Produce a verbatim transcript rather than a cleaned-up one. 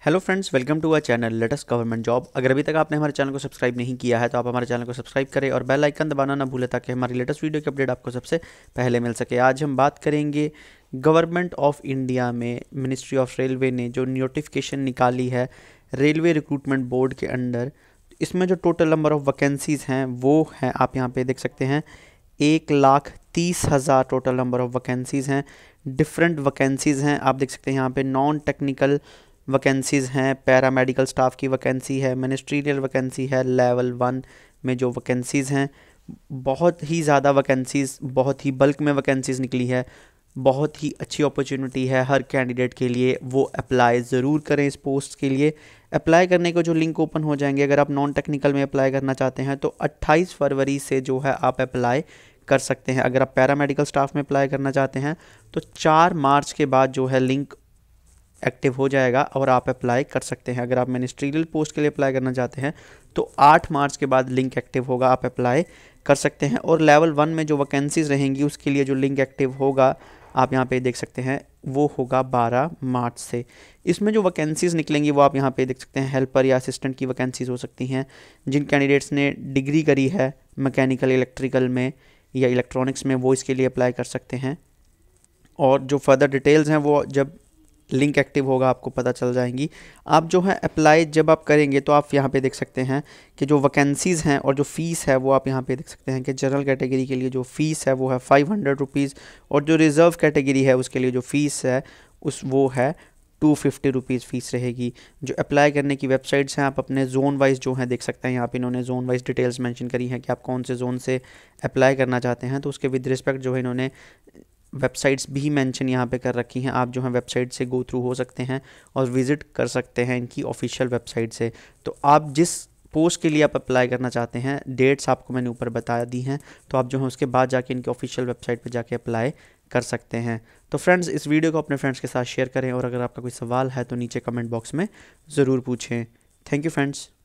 Hello friends, welcome to our channel latest government job. अगर अभी तक आपने हमारे चैनल को सब्सक्राइब नहीं किया है तो आप हमारे चैनल को सब्सक्राइब करें और बेल आइकन दबाना ना भूलें ताकि हमारी लेटेस्ट वीडियो की अपडेट आपको सबसे पहले मिल सके। आज हम बात करेंगे गवर्नमेंट ऑफ इंडिया में मिनिस्ट्री ऑफ रेलवे ने जो नोटिफिकेशन निकाली है रेलवे रिक्रूटमेंट बोर्ड के अंडर। इसमें जो टोटल नंबर ऑफ वैकेंसीज़ हैं वो हैं, आप यहाँ पे देख सकते हैं, एक लाख तीस हज़ार टोटल नंबर ऑफ वैकेंसीज़ हैं। डिफरेंट वैकेंसीज़ हैं, आप देख सकते हैं यहाँ पे नॉन टेक्निकल वैकेंसीज़ हैं, पैरामेडिकल स्टाफ की वैकेंसी है, मिनिस्ट्रियल वैकेंसी है, लेवल वन में जो वैकेंसीज़ हैं बहुत ही ज़्यादा वैकेंसीज़, बहुत ही बल्क में वैकेंसीज़ निकली है। बहुत ही अच्छी अपॉर्चुनिटी है हर कैंडिडेट के लिए, वो अप्लाई ज़रूर करें इस पोस्ट के लिए। अप्लाई करने को जो लिंक ओपन हो जाएंगे, अगर आप नॉन टेक्निकल में अप्लाई करना चाहते हैं तो अट्ठाईस फरवरी से जो है आप अप्लाई कर सकते हैं। अगर आप पैरामेडिकल स्टाफ में अप्लाई करना चाहते हैं तो चार मार्च के बाद जो है लिंक एक्टिव हो जाएगा और आप अप्लाई कर सकते हैं। अगर आप मिनिस्ट्रियल पोस्ट के लिए अप्लाई करना चाहते हैं तो आठ मार्च के बाद लिंक एक्टिव होगा, आप अप्लाई कर सकते हैं। और लेवल वन में जो वैकेंसीज़ रहेंगी उसके लिए जो लिंक एक्टिव होगा, आप यहाँ पे देख सकते हैं, वो होगा बारह मार्च से। इसमें जो वैकेंसीज़ निकलेंगी वो आप यहाँ पे देख सकते हैं, हेल्पर या असिस्टेंट की वैकेंसीज़ हो सकती हैं। जिन कैंडिडेट्स ने डिग्री करी है मैकेनिकल, इलेक्ट्रिकल में या इलेक्ट्रॉनिक्स में, वो इसके लिए अप्लाई कर सकते हैं। और जो फर्दर डिटेल्स हैं वो जब लिंक एक्टिव होगा आपको पता चल जाएंगी। आप जो है अप्लाई जब आप करेंगे तो आप यहाँ पे देख सकते हैं कि जो वैकेंसीज़ हैं और जो फ़ीस है वो आप यहाँ पे देख सकते हैं कि जनरल कैटेगरी के लिए जो फ़ीस है वो है फाइव हंड्रेड रुपीज़ और जो रिज़र्व कैटेगरी है उसके लिए जो फ़ीस है उस वो है टू फिफ्टी रुपीज़ फ़ीस रहेगी। जो अप्लाई करने की वेबसाइट्स हैं, आप अपने जोन वाइज जो है देख सकते हैं, यहाँ पे इन्होंने जोन वाइज डिटेल्स मेंशन करी हैं कि आप कौन से जोन से अप्लाई करना चाहते हैं, तो उसके विद रिस्पेक्ट जो है इन्होंने वेबसाइट्स भी मेंशन यहाँ पे कर रखी हैं। आप जो है वेबसाइट से गो थ्रू हो सकते हैं और विज़िट कर सकते हैं इनकी ऑफिशियल वेबसाइट से। तो आप जिस पोस्ट के लिए आप अप्लाई करना चाहते हैं, डेट्स आपको मैंने ऊपर बता दी हैं, तो आप जो है उसके बाद जाके इनकी ऑफिशियल वेबसाइट पे जाके अप्लाई कर सकते हैं। तो फ्रेंड्स, इस वीडियो को अपने फ्रेंड्स के साथ शेयर करें और अगर आपका कोई सवाल है तो नीचे कमेंट बॉक्स में ज़रूर पूछें। Thank you friends.